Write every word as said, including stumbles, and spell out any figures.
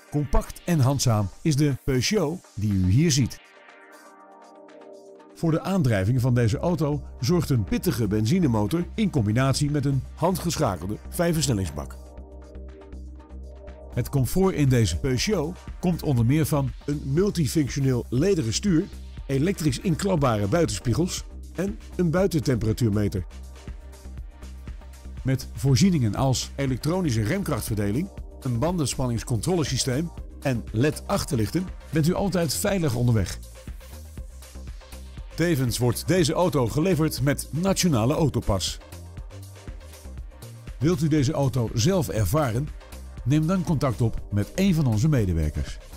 Compact en handzaam is de Peugeot die u hier ziet. Voor de aandrijving van deze auto zorgt een pittige benzinemotor in combinatie met een handgeschakelde vijfversnellingsbak. Het comfort in deze Peugeot komt onder meer van een multifunctioneel lederen stuur, elektrisch inklapbare buitenspiegels en een buitentemperatuurmeter. Met voorzieningen als elektronische remkrachtverdeling, een bandenspanningscontrolesysteem en L E D achterlichten bent u altijd veilig onderweg. Tevens wordt deze auto geleverd met Nationale Autopas. Wilt u deze auto zelf ervaren? Neem dan contact op met een van onze medewerkers.